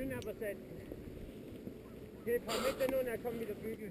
dünn, aber selten. Hier ein paar Meter nur und dann kommen wieder Bügel.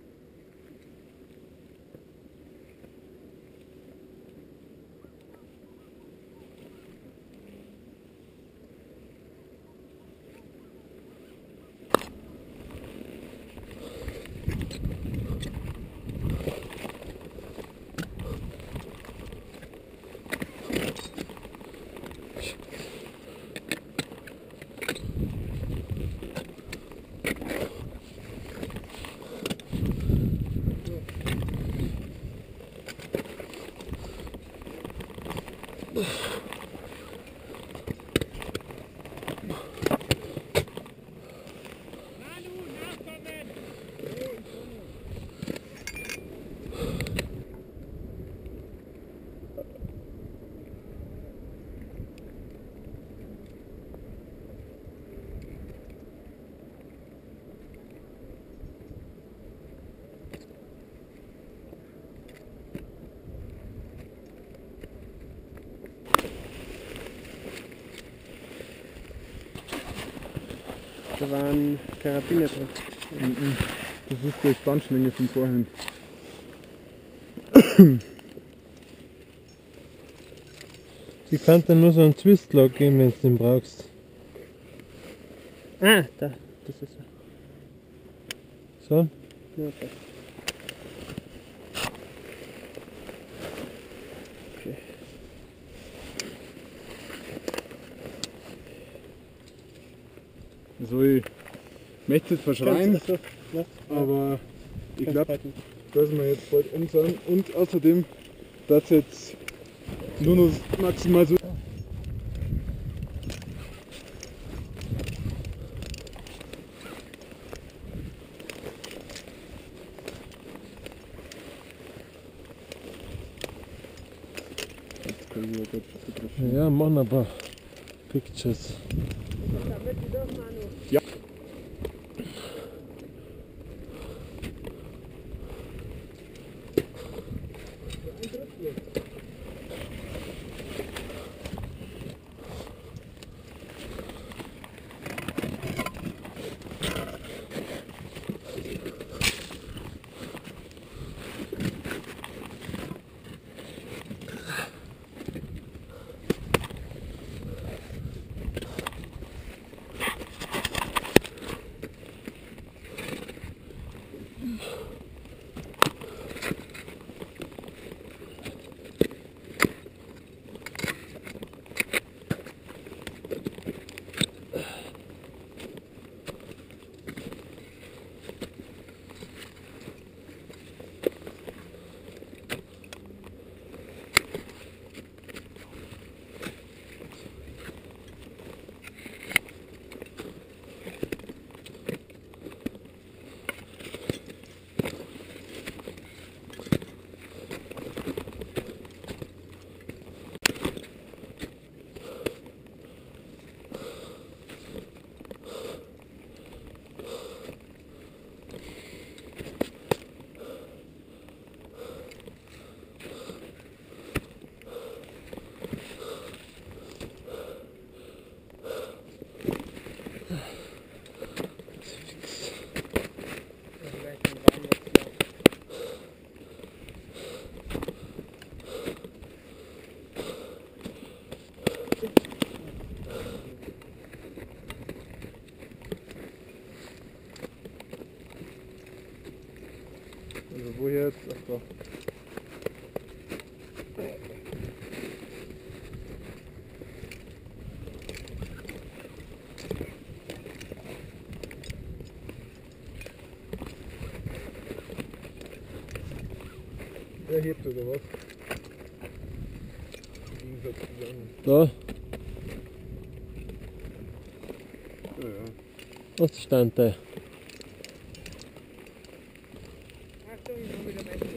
Da waren Karabiner drin. Das ist die Spannschlinge von vorhin. Die kann dann nur so einen Twist-Lock geben, wenn du den brauchst. Ah, da, das ist er. So? Ja, okay. Also ich möchte es verschreien, Achso, ja. aber ich Kannst glaube, halten. dass wir jetzt bald um sind und außerdem, dass jetzt nur noch maximal so. Jetzt kann ich ja gut fotografieren. Ja, machen ein paar Pictures. Damit die dürfen, Manu. Ja. Also wo jetzt? Ach da. Der hebt oder was? Im Gegensatz zu den anderen. Da, Ja, ja. was stand da? Achtung, ich komme wieder weg.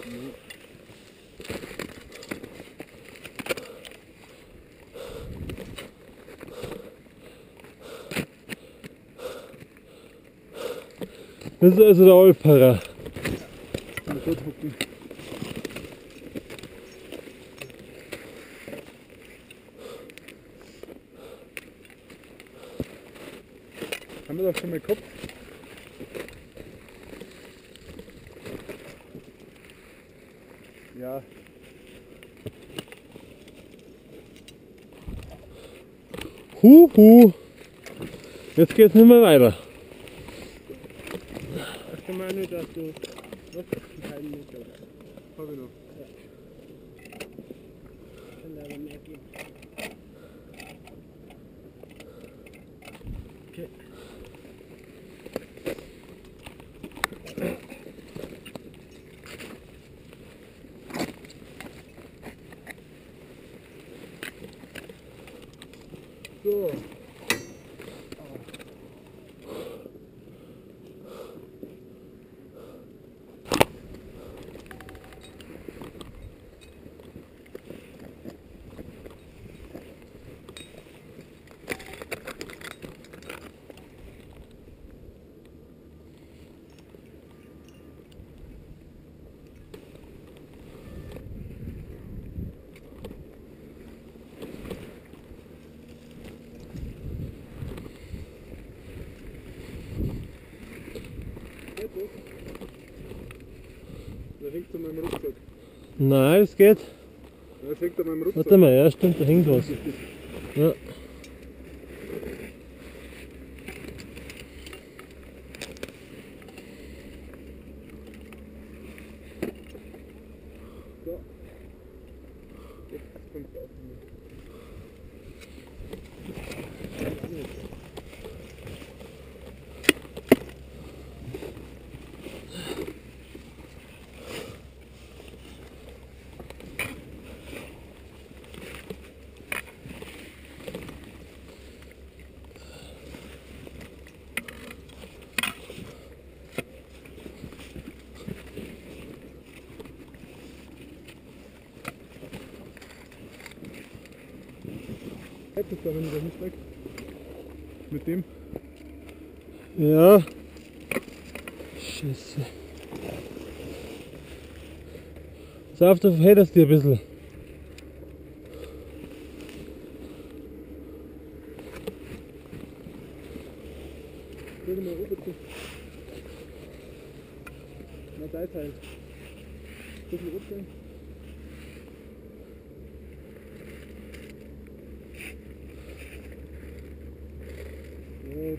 Das ist also der Alpara. Mal dort hocken. Haben wir das schon mal gehabt? Ja. Huhu. Jetzt geht's nicht mehr weiter. Das kann man nicht, dass du was einen halben Meter Hab ich noch. kann da aber mehr geben. Okay. So. Da hängt an meinem Rucksack. Nein, es geht. Da hängt an meinem Rucksack. Warte mal, ja stimmt, da hängt was. Ja. So. Jetzt kommt es auf. Hättest du aber nicht weg. Mit dem? Ja. Scheiße. Pass auf, du verhedderst dir ein bisschen. Drück mal rüber zu. Na, da ist halt. Ein bisschen rüber. Gut.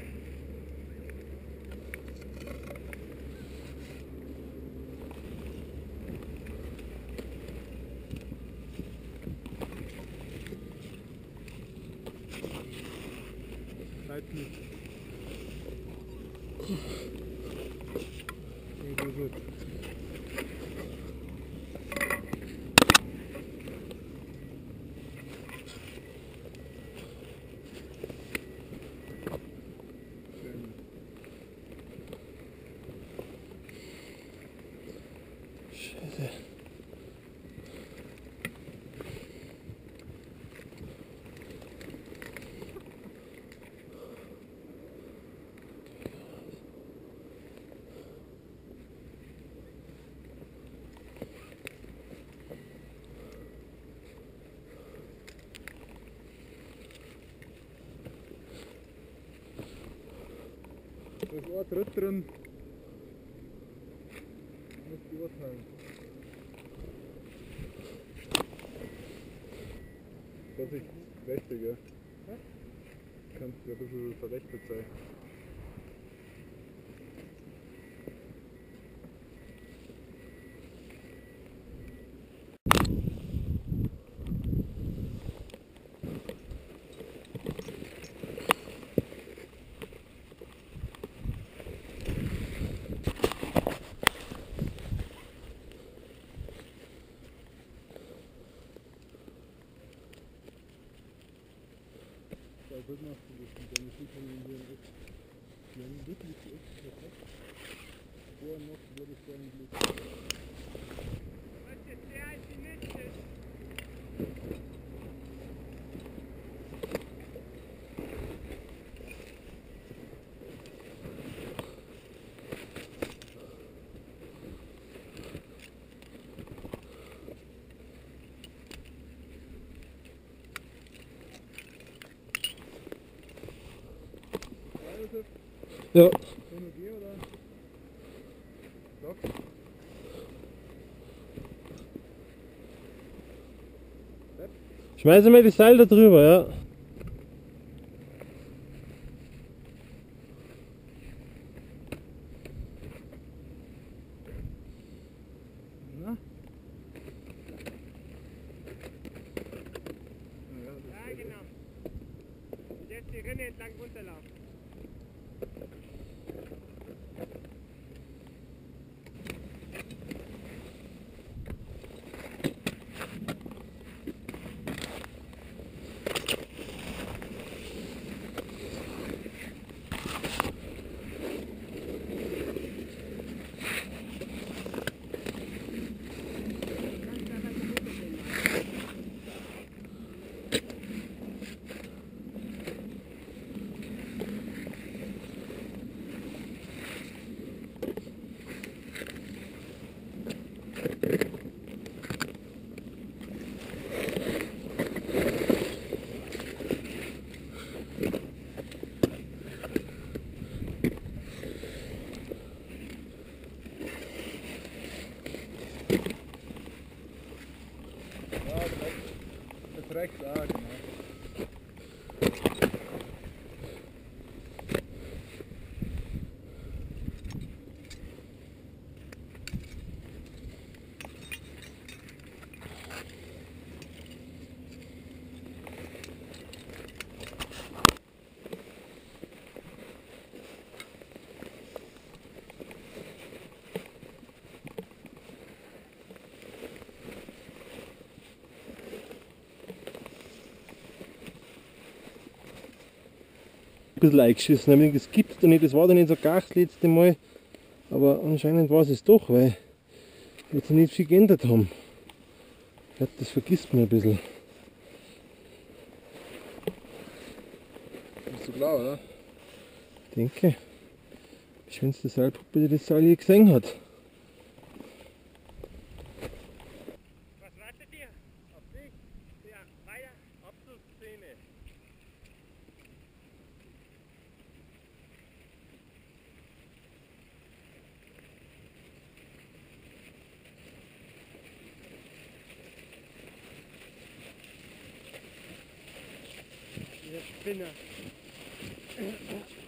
Bleibt nicht. Ja, gut. Scheiße. Das war dritt drin. Muss beurteilen. Vorsicht, rechte, gell? Kann ja ein bisschen verrechnet sein. Da wird man deine Schulterlinie echt. Die haben wirklich echt perfekt. Vorher noch würde ich sagen, Glück. Ja. Soll noch gehen oder? Sag. Schmeißen wir die Seil da drüber, ja. Na? Ja, genau. Und jetzt die Rinne entlang runterlaufen. Das reicht auch, genau. Ein bisschen eingeschissen, nämlich das gibt da nicht, das war da nicht so gar das letzte Mal, aber anscheinend war es doch, weil jetzt nicht viel geändert haben. Ich glaube, das vergisst man ein bisschen. Ist so klar, oder? Ich denke, die schönste Seilpuppe, die das Seil je gesehen hat. Was wartet ihr? Auf dich? Ja, weiter. Abschlussszene. Ihr Spinner.